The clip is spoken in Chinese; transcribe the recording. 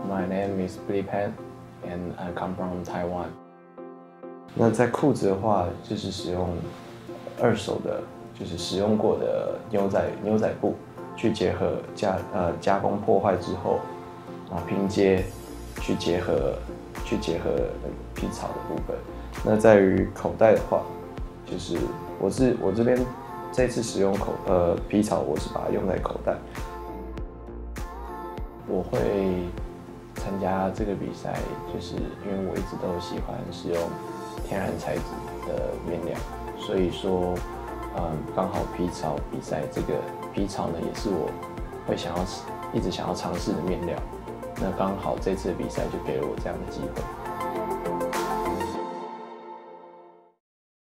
My name is Peng, and I come from Taiwan. 那在裤子的话，就是使用二手的，就是使用过的牛仔布，去结合加工破坏之后，拼接，去结合皮草的部分。那在于口袋的话，就是我这边这次使用皮草，我是把它用在口袋。我会参加这个比赛，就是因为我一直都喜欢使用天然材质的面料，所以说，刚好皮草比赛这个皮草呢，也是我会一直想要尝试的面料。那刚好这次的比赛就给了我这样的机会。